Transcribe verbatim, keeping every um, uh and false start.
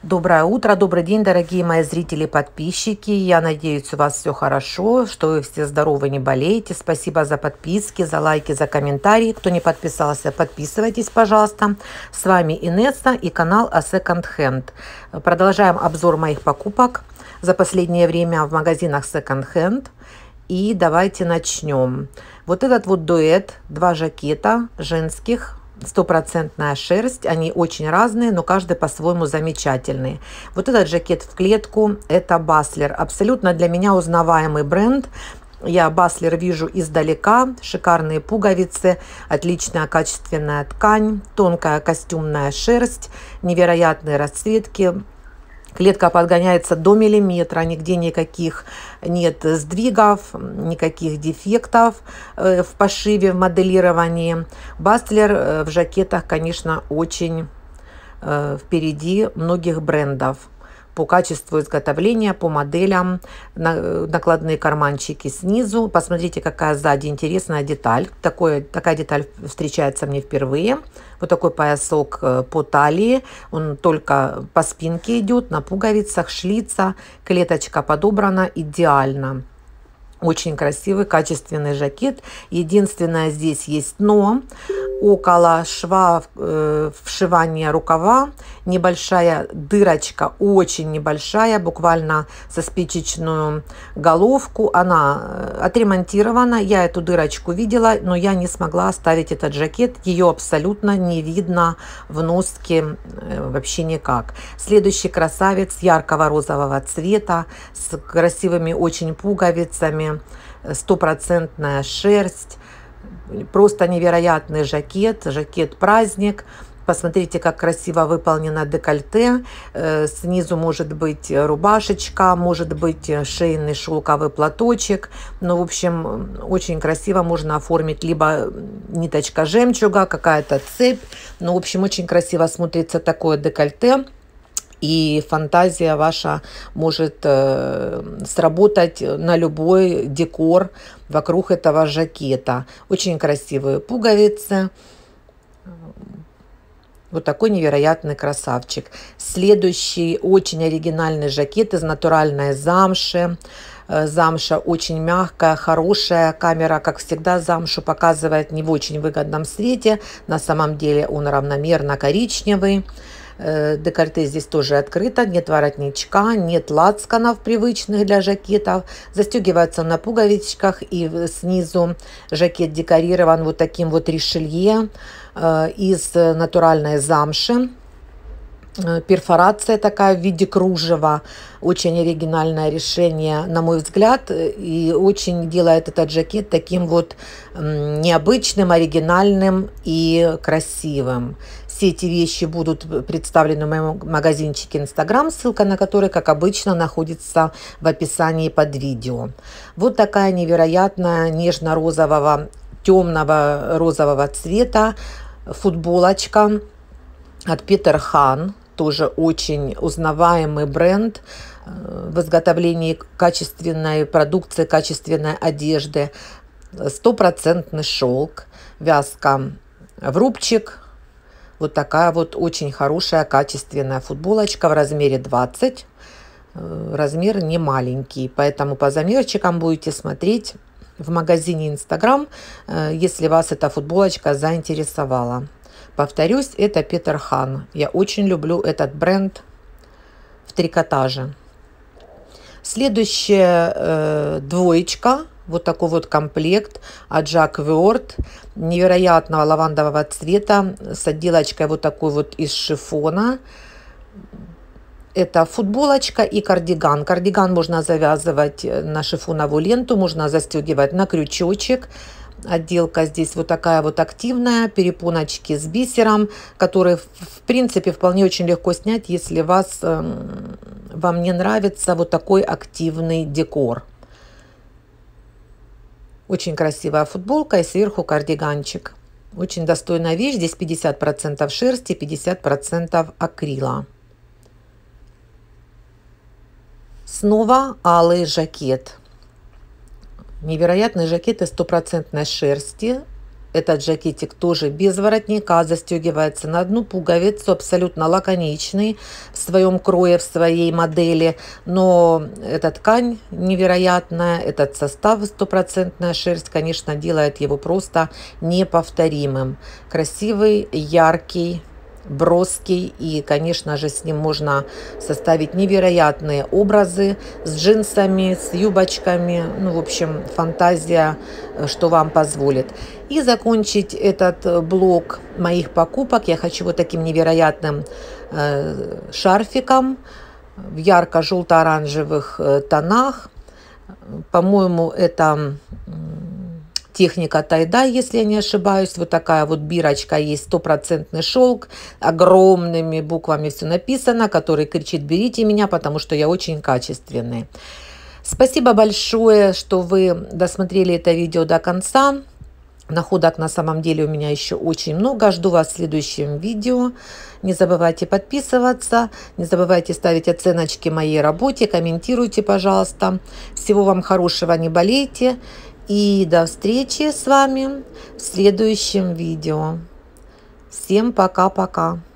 Доброе утро, добрый день, дорогие мои зрители и подписчики. Я надеюсь, у вас все хорошо, что вы все здоровы, не болеете. Спасибо за подписки, за лайки, за комментарии. Кто не подписался, подписывайтесь, пожалуйста. С вами Инесса и канал A Second Hand. Продолжаем обзор моих покупок за последнее время в магазинах Second Hand. И давайте начнем. Вот этот вот дуэт, два жакета женских, стопроцентная шерсть, они очень разные, но каждый по-своему замечательный. Вот этот жакет в клетку, это Баслер, абсолютно для меня узнаваемый бренд. Я Баслер вижу издалека, шикарные пуговицы, отличная качественная ткань, тонкая костюмная шерсть, невероятные расцветки. Клетка подгоняется до миллиметра, нигде никаких нет сдвигов, никаких дефектов в пошиве, в моделировании. Баслер в жакетах, конечно, очень впереди многих брендов по качеству изготовления, по моделям, накладные карманчики снизу. Посмотрите, какая сзади интересная деталь. Такое, такая деталь встречается мне впервые. Вот такой поясок по талии. Он только по спинке идет, на пуговицах, шлица. Клеточка подобрана идеально. Очень красивый, качественный жакет. Единственное, здесь есть но. Около шва э, вшивания рукава небольшая дырочка, очень небольшая, буквально со спичечную головку. Она отремонтирована, я эту дырочку видела, но я не смогла оставить этот жакет. Ее абсолютно не видно в носке э, вообще никак. Следующий красавец яркого розового цвета с красивыми очень пуговицами, стопроцентная шерсть. Просто невероятный жакет, жакет-праздник. Посмотрите, как красиво выполнено декольте. Снизу может быть рубашечка, может быть шейный шелковый платочек. Ну, в общем, очень красиво можно оформить либо ниточка жемчуга, какая-то цепь. Ну, в общем, очень красиво смотрится такое декольте. И фантазия ваша может э, сработать на любой декор вокруг этого жакета. Очень красивые пуговицы. Вот такой невероятный красавчик. Следующий очень оригинальный жакет из натуральной замши. Замша очень мягкая, хорошая. Камера, как всегда, замшу показывает не в очень выгодном свете. На самом деле он равномерно коричневый. Декольте здесь тоже открыто, нет воротничка, нет лацканов привычных для жакетов. Застегивается на пуговичках, и снизу жакет декорирован вот таким вот ришелье из натуральной замши. Перфорация такая в виде кружева. Очень оригинальное решение, на мой взгляд, и очень делает этот жакет таким вот необычным, оригинальным и красивым. Все эти вещи будут представлены в моем магазинчике Instagram, ссылка на который, как обычно, находится в описании под видео. Вот такая невероятная нежно-розового, темного розового цвета футболочка от Peter Han. Тоже очень узнаваемый бренд в изготовлении качественной продукции, качественной одежды. Стопроцентный шелк, вязка в рубчик. Вот такая вот очень хорошая, качественная футболочка в размере двадцать. Размер не маленький, поэтому по замерчикам будете смотреть в магазине Instagram, если вас эта футболочка заинтересовала. Повторюсь, это Peter Han. Я очень люблю этот бренд в трикотаже. Следующая э, двоечка. Вот такой вот комплект от Jack Worth. Невероятного лавандового цвета. С отделочкой вот такой вот из шифона. Это футболочка и кардиган. Кардиган можно завязывать на шифоновую ленту. Можно застегивать на крючочек. Отделка здесь вот такая вот активная, перепоночки с бисером, которые в принципе вполне очень легко снять, если вас, э, вам не нравится вот такой активный декор. Очень красивая футболка и сверху кардиганчик. Очень достойная вещь. Здесь пятьдесят процентов шерсти, пятьдесят процентов акрила. Снова алый жакет. Невероятные жакеты стопроцентной шерсти, Этот жакетик тоже без воротника, застегивается на одну пуговицу, абсолютно лаконичный в своем крое, в своей модели. Но эта ткань невероятная, этот состав стопроцентная шерсть, конечно, делает его просто неповторимым. Красивый, яркий, броский, и, конечно же, с ним можно составить невероятные образы с джинсами, с юбочками. Ну, в общем, фантазия, что вам позволит. И закончить этот блок моих покупок я хочу вот таким невероятным э, шарфиком в ярко-желто-оранжевых э, тонах. По-моему, это техника тай-дай, если я не ошибаюсь. Вот такая вот бирочка есть, стопроцентный шелк, огромными буквами все написано, который кричит: берите меня, потому что я очень качественный. Спасибо большое, что вы досмотрели это видео до конца. Находок на самом деле у меня еще очень много. Жду вас в следующем видео. Не забывайте подписываться, не забывайте ставить оценочки моей работе, комментируйте, пожалуйста. Всего вам хорошего, не болейте. И до встречи с вами в следующем видео. Всем пока-пока.